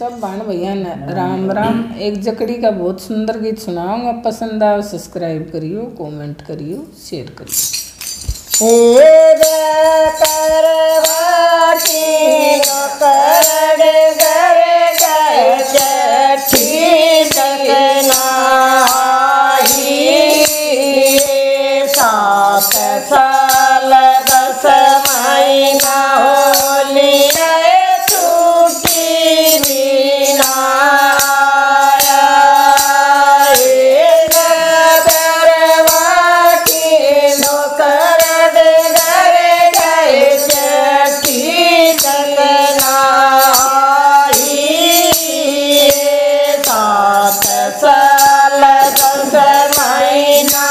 सब बहन भैया राम राम। एक जकड़ी का बहुत सुंदर गीत सुनाऊंगा, पसंद आओ सब्सक्राइब करियो, कमेंट करियो, शेयर करियो। साल 10 महीना होली छुट्टी बिना नौकर घर गए चट्टी तकना 7 साल 10 महीना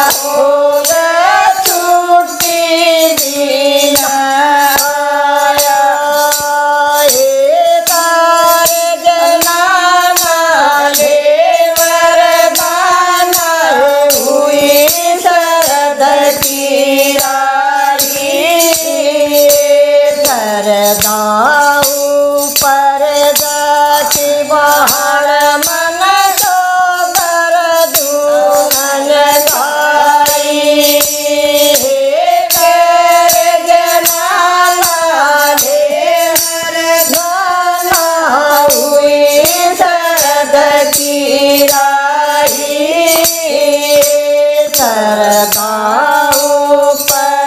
पर जाति बहार मन तो कर दून गाई नाना हुई शरद की राही सरगाँव पर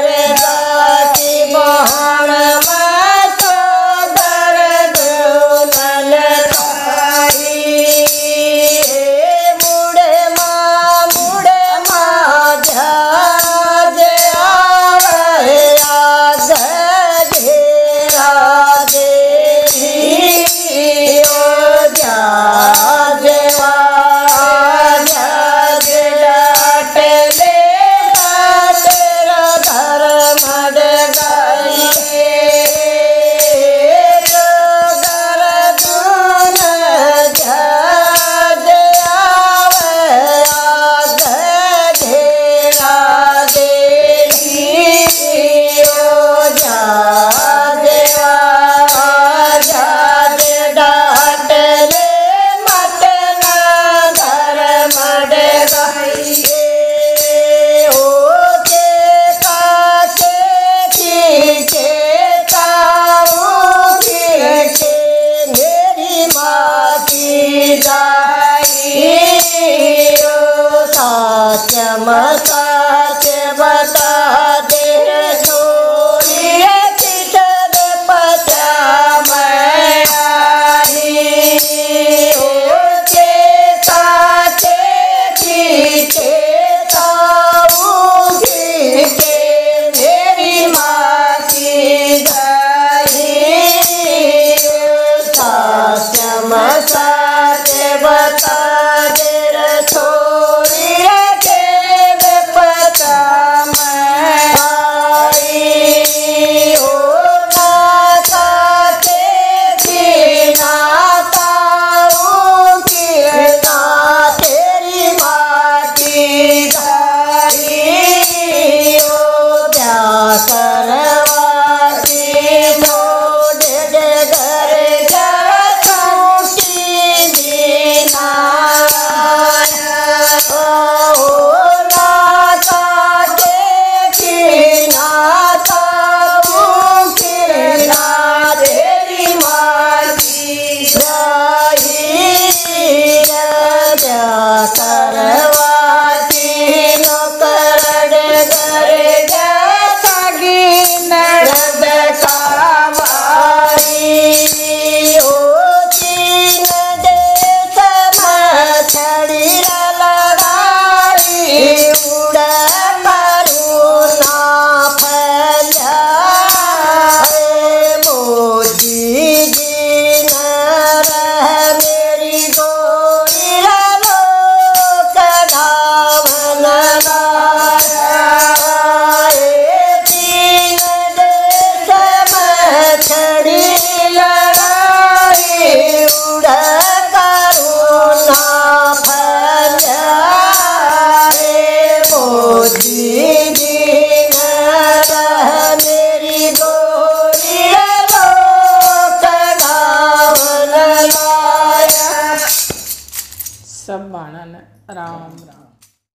सब बाणा ने राम राम।